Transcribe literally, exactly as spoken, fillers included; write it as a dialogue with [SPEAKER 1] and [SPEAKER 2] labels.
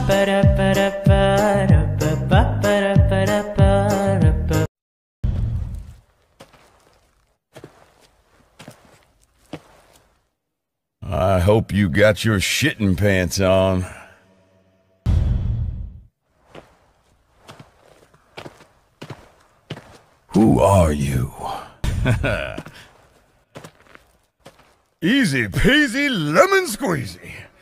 [SPEAKER 1] I hope you got your shitting pants on. Who are you? Easy peasy lemon squeezy.